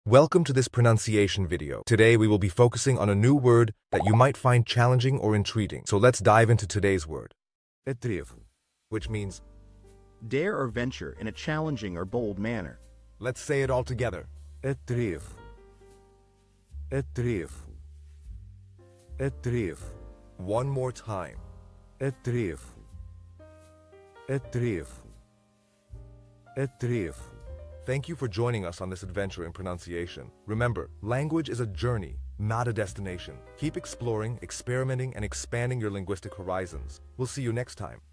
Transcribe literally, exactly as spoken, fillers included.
Welcome to this pronunciation video. Today we will be focusing on a new word that you might find challenging or intriguing. So let's dive into today's word, Atrevo. which means, Dare or venture in a challenging or bold manner. let's say it all together. Atrevo. Atrevo. Atrevo. One more time. Atrevo. Atrevo. Atrevo. Thank you for joining us on this adventure in pronunciation. Remember, language is a journey, not a destination. Keep exploring, experimenting, and expanding your linguistic horizons. We'll see you next time.